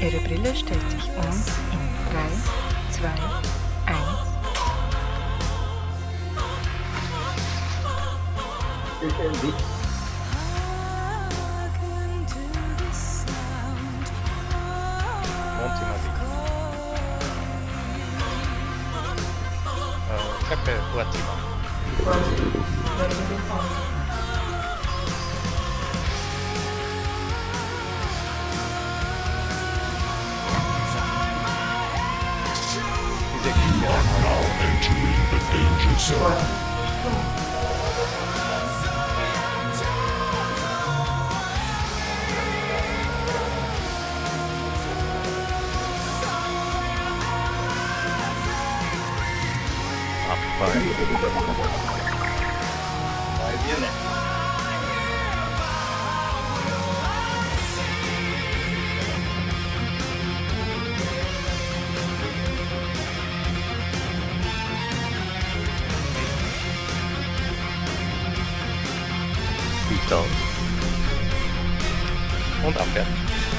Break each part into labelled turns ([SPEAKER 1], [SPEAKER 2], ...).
[SPEAKER 1] Ihre Brille stellt sich um in 3, 2, 1.
[SPEAKER 2] Wohnzimmer. Treppe, Vorzimmer. Diese Küche.
[SPEAKER 3] Now entering the danger zone.
[SPEAKER 2] Abfall. Bei dir nicht. Licht aus. Und abwärts.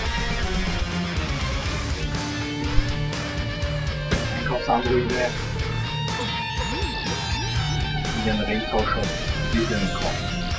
[SPEAKER 4] Einkaufsanlage. In den Ringtauschen, wieder im Kopf.